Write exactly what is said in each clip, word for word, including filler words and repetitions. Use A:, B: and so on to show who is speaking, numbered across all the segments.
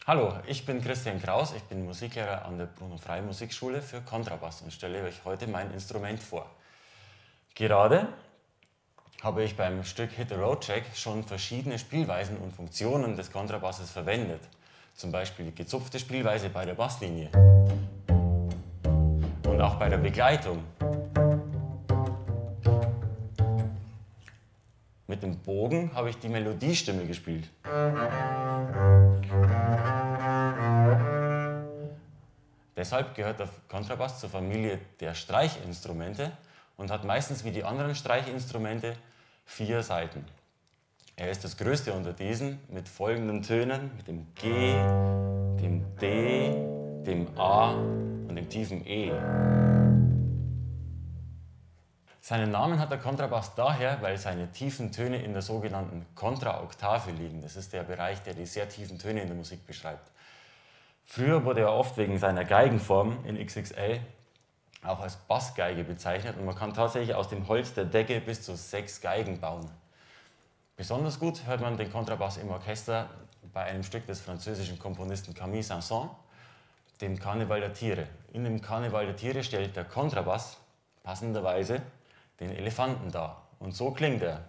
A: Hallo, ich bin Christian Kraus, ich bin Musiklehrer an der Bruno Frey Musikschule für Kontrabass und stelle euch heute mein Instrument vor. Gerade habe ich beim Stück Hit the Road Jack schon verschiedene Spielweisen und Funktionen des Kontrabasses verwendet. Zum Beispiel die gezupfte Spielweise bei der Basslinie und auch bei der Begleitung. Mit dem Bogen habe ich die Melodiestimme gespielt. Deshalb gehört der Kontrabass zur Familie der Streichinstrumente und hat meistens wie die anderen Streichinstrumente vier Saiten. Er ist das größte unter diesen mit folgenden Tönen, mit dem G, dem D, dem A und dem tiefen E. Seinen Namen hat der Kontrabass daher, weil seine tiefen Töne in der sogenannten Kontraoktave liegen. Das ist der Bereich, der die sehr tiefen Töne in der Musik beschreibt. Früher wurde er oft wegen seiner Geigenform in X X L auch als Bassgeige bezeichnet und man kann tatsächlich aus dem Holz der Decke bis zu sechs Geigen bauen. Besonders gut hört man den Kontrabass im Orchester bei einem Stück des französischen Komponisten Camille Saint-Saëns, dem Karneval der Tiere. In dem Karneval der Tiere stellt der Kontrabass passenderweise den Elefanten dar. Und so klingt er.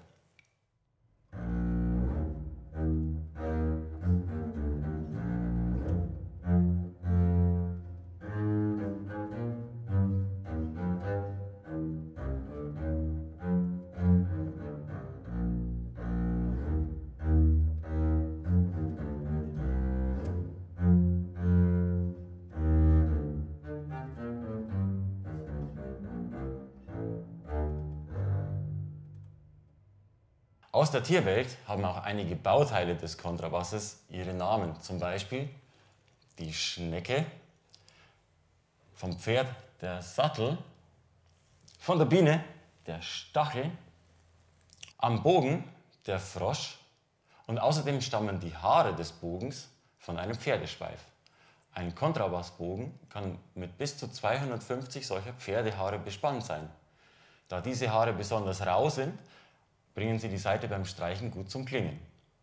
A: Aus der Tierwelt haben auch einige Bauteile des Kontrabasses ihre Namen, zum Beispiel die Schnecke, vom Pferd der Sattel, von der Biene der Stachel, am Bogen der Frosch und außerdem stammen die Haare des Bogens von einem Pferdeschweif. Ein Kontrabassbogen kann mit bis zu zweihundertfünfzig solcher Pferdehaare bespannt sein. Da diese Haare besonders rau sind, bringen sie die Saite beim Streichen gut zum Klingen.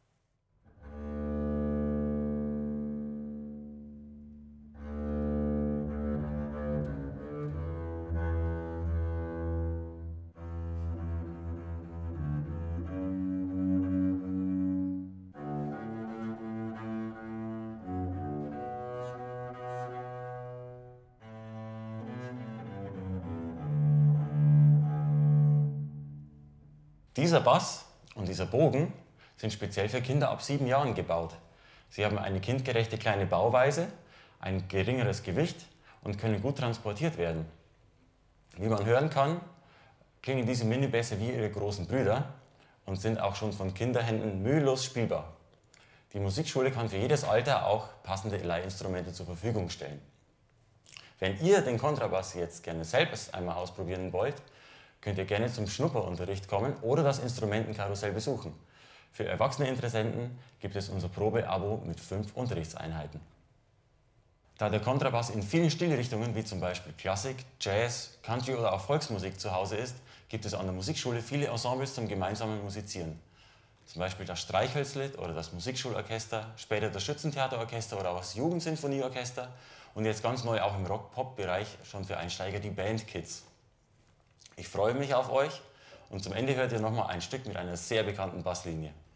A: Dieser Bass und dieser Bogen sind speziell für Kinder ab sieben Jahren gebaut. Sie haben eine kindgerechte kleine Bauweise, ein geringeres Gewicht und können gut transportiert werden. Wie man hören kann, klingen diese Minibässe wie ihre großen Brüder und sind auch schon von Kinderhänden mühelos spielbar. Die Musikschule kann für jedes Alter auch passende Leihinstrumente zur Verfügung stellen. Wenn ihr den Kontrabass jetzt gerne selbst einmal ausprobieren wollt, könnt ihr gerne zum Schnupperunterricht kommen oder das Instrumentenkarussell besuchen. Für erwachsene Interessenten gibt es unser Probeabo mit fünf Unterrichtseinheiten. Da der Kontrabass in vielen Stilrichtungen wie zum Beispiel Klassik, Jazz, Country oder auch Volksmusik zu Hause ist, gibt es an der Musikschule viele Ensembles zum gemeinsamen Musizieren. Zum Beispiel das Streichhölzlied oder das Musikschulorchester, später das Schützentheaterorchester oder auch das Jugendsinfonieorchester und jetzt ganz neu auch im Rock-Pop-Bereich schon für Einsteiger die Bandkids. Ich freue mich auf euch und zum Ende hört ihr nochmal ein Stück mit einer sehr bekannten Basslinie.